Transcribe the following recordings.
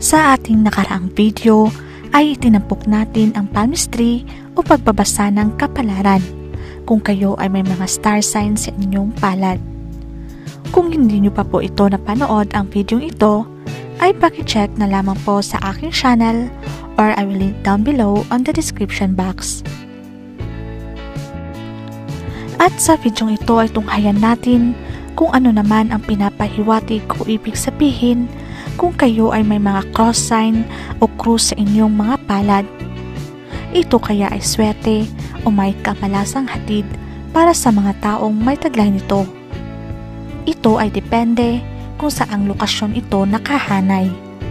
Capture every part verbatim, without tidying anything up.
Sa ating nakaraang video ay itinampok natin ang palmistry o pagbabasa ng kapalaran kung kayo ay may mga star signs sa inyong palad. Kung hindi nyo pa po ito napanood ang video ito, ay pakicheck na lamang po sa aking channel or I will link down below on the description box. At sa video ito ay tunghayan natin kung ano naman ang pinapahiwatig o ibig sabihin kung kayo ay may mga cross sign o krus sa inyong mga palad. Ito kaya ay swerte o may kamalasang hatid para sa mga taong may taglay nito. Ito ay depende kung saang lokasyon ito nakahanay.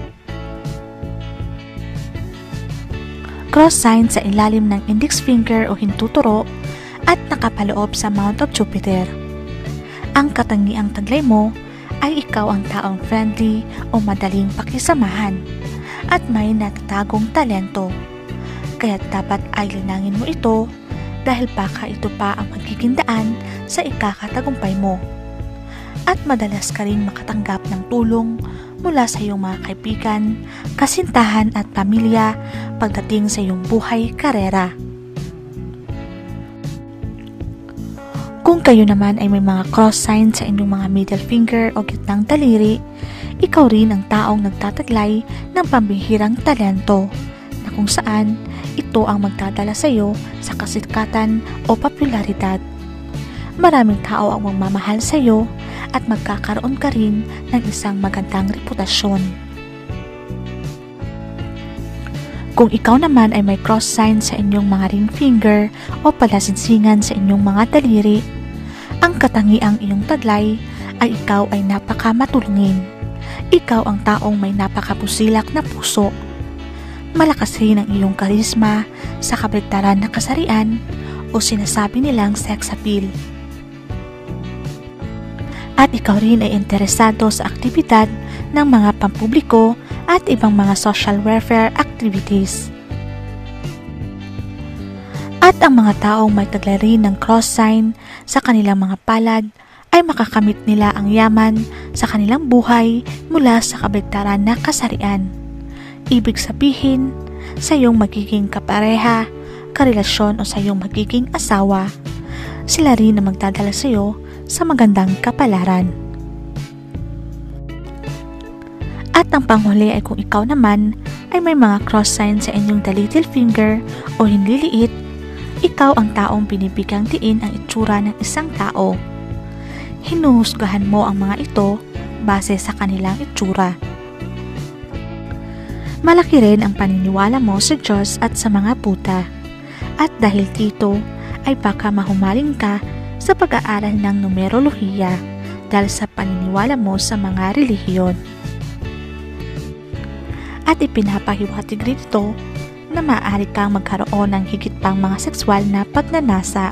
Cross sign sa ilalim ng index finger o hintuturo at nakapaloob sa Mount of Jupiter. Ang katangiang taglay mo ay ikaw ang taong friendly o madaling pakisamahan at may natatagong talento. Kaya dapat ay linangin mo ito dahil baka ito pa ang magiging daan sa ikakatagumpay mo. At madalas ka rin makatanggap ng tulong mula sa iyong mga kaibigan, kasintahan at pamilya pagdating sa iyong buhay karera. Kung kayo naman ay may mga cross sign sa inyong mga middle finger o gitnang daliri, ikaw rin ang taong nagtataglay ng pambihirang talento na kung saan ito ang magdadala sa iyo sa kasikatan o popularidad. Maraming tao ang magmamahal sa iyo at magkakaroon ka rin ng isang magandang reputasyon. Kung ikaw naman ay may cross sign sa inyong mga ring finger o palasinsingan sa inyong mga daliri, ang katangiang iyong taglay ay ikaw ay napakamatulungin. Ikaw ang taong may napakapusilak na puso. Malakas rin ang iyong karisma sa kabaligtaran na kasarian o sinasabi nilang sex appeal. At ikaw rin ay interesado sa aktibidad ng mga pampubliko at ibang mga social welfare activities. At ang mga taong may taglay rin ng cross sign sa kanilang mga palad ay makakamit nila ang yaman sa kanilang buhay mula sa kabaligtaran na kasarian. Ibig sabihin, sa iyong magiging kapareha, karelasyon o sa iyong magiging asawa, sila rin na magdadala sa iyo sa magandang kapalaran. At ang panghuli ay kung ikaw naman ay may mga cross sign sa inyong the little finger o hinliliit, ikaw ang taong binibigyang diin ang itsura ng isang tao. Hinuhusgahan mo ang mga ito base sa kanilang itsura. Malaki rin ang paniniwala mo sa Diyos at sa mga puta. At dahil dito ay baka mahumaling ka sa pag-aaral ng numerolohiya dahil sa paniniwala mo sa mga relihiyon. At ipinapahiwatig rin ito na maaari kang magkaroon ng higit pang mga sexual na pagnanasa.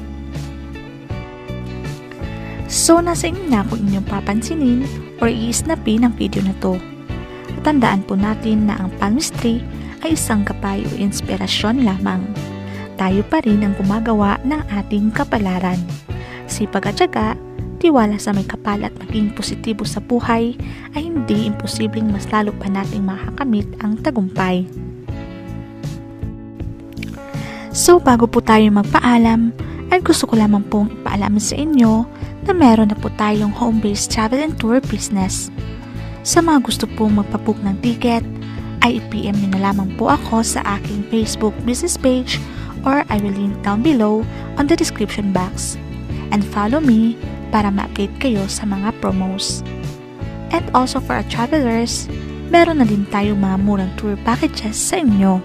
So nasa inyo na kung inyong papansinin or i-snapin ang video na to. At tandaan po natin na ang palmistry ay isang gabay o inspirasyon lamang. Tayo pa rin ang gumagawa ng ating kapalaran. Sipag at tiyaga, tiwala sa may kapal at maging positibo sa buhay ay hindi imposibleng mas lalo pa nating makakamit ang tagumpay. So bago po tayo magpaalam, ay gusto ko lamang pong ipaalam sa inyo na meron na po tayong home-based travel and tour business. Sa mga gusto pong magpabook ng ticket, ay i-P M nyo na lamang po ako sa aking Facebook business page or I will link down below on the description box. And follow me para ma-update kayo sa mga promos. And also for our travelers, meron na din tayong mga murang tour packages sa inyo.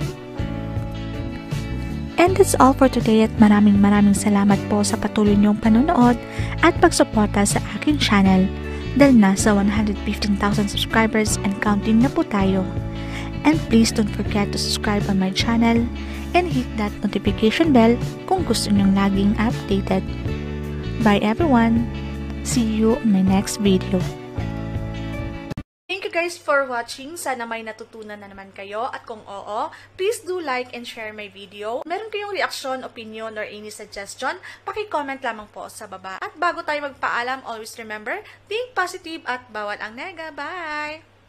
And that's all for today at maraming maraming salamat po sa patuloy niyong panonood at pagsuporta sa aking channel dahil nasa one hundred fifteen thousand subscribers and counting na po tayo. And please don't forget to subscribe on my channel and hit that notification bell kung gusto niyong laging updated. Bye everyone! See you on my next video. Thank you guys for watching. Sana may natutunan na naman kayo. At kung oo, please do like and share my video. Meron kayong reaksyon, opinion, or any suggestion, paki-comment lamang po sa baba. At bago tayo magpaalam, always remember, think positive at bawal ang nega. Bye!